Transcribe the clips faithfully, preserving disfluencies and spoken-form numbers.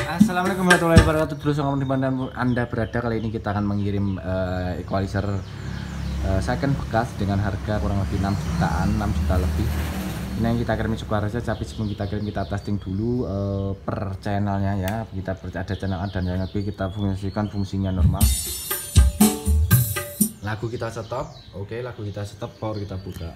Assalamualaikum warahmatullahi wabarakatuh. Terus dimanapun Anda berada, kali ini kita akan mengirim uh, equalizer uh, second bekas dengan harga kurang lebih enam jutaan, enam juta lebih. Ini yang kita kirim cukup saja, tapi sebelum kita kirim kita testing dulu uh, per channelnya ya. Kita ada channel A dan channel B, kita fungsikan fungsinya normal. Lagu kita stop, oke, lagu kita stop, power kita buka.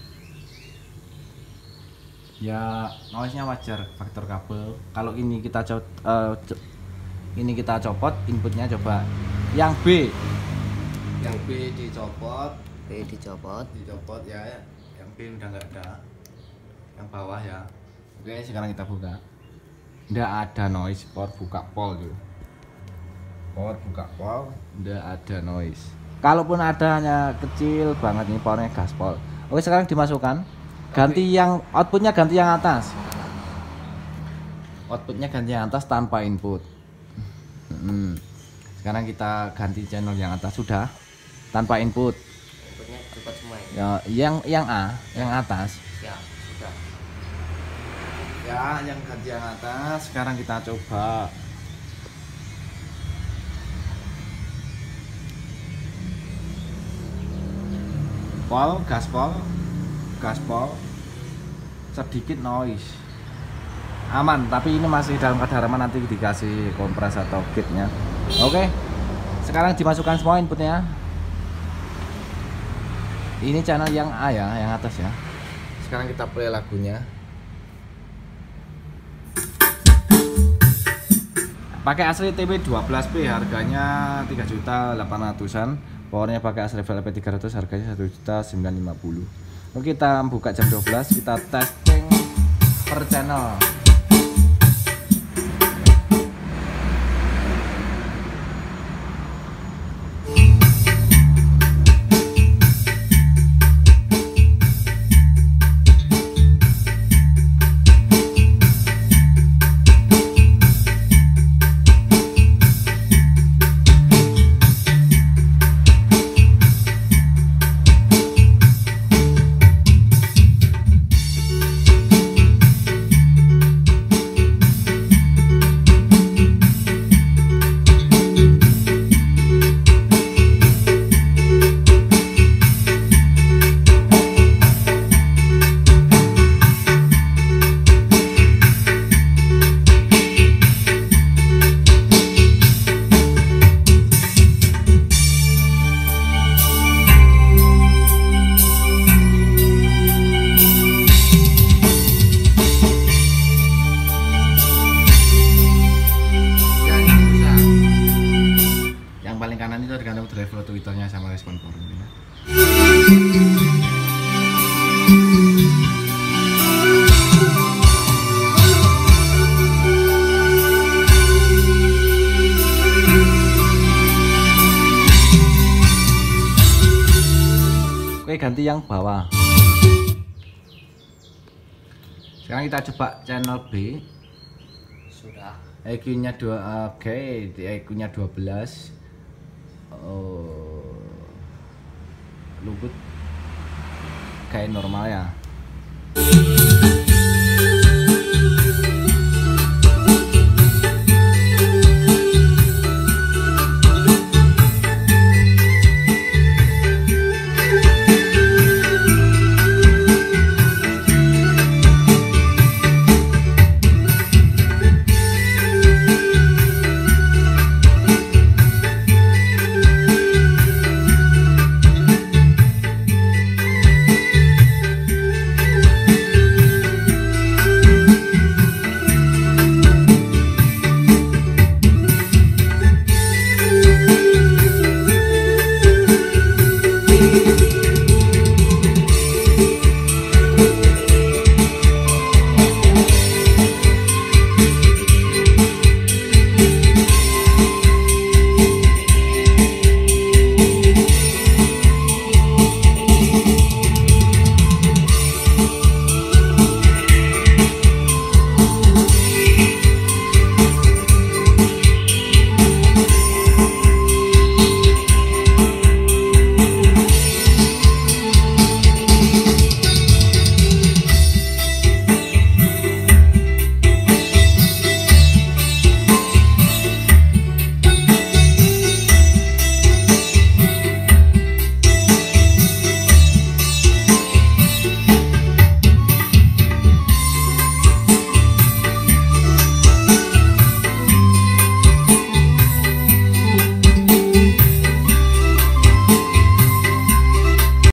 Ya noise-nya wajar, faktor kabel. Kalau ini kita co uh, co ini kita copot, inputnya coba yang B, yang B dicopot, B dicopot, dicopot ya, yang B udah nggak ada, yang bawah ya. Oke, sekarang kita buka, nggak ada noise. Power buka pol dulu, power buka pol, nggak ada noise. Kalaupun ada hanya kecil banget, ini powernya gaspol. Oke, sekarang dimasukkan. Ganti yang outputnya, ganti yang atas. Outputnya ganti yang atas tanpa input. Hmm. Sekarang kita ganti channel yang atas sudah tanpa input. inputnya cepat semua ya. Ya, yang yang A, yang atas. Ya, sudah. Ya, yang ganti yang atas. Sekarang kita coba. Pol, gaspol. Gaspol, sedikit noise, aman, tapi ini masih dalam keadaan aman, nanti dikasih kompres atau kitnya. Oke, sekarang dimasukkan semua inputnya. Ini channel yang A ya, yang atas ya. Sekarang kita play lagunya. Pakai asli T W dua belas P, harganya tiga juta delapan ratusan. Powernya pakai asli V L P tiga ratus, harganya satu juta sembilan ratus lima puluh. Oke, kita buka jam dua belas, kita testing per channel. Paling kanan itu tergantung driver Twitternya sama respon forumnya. Oke, ganti yang bawah. Sekarang kita coba channel B. Sudah. E Q-nya dua, oke, okay. E Q-nya dua belas. Oh, luput kayak normal ya.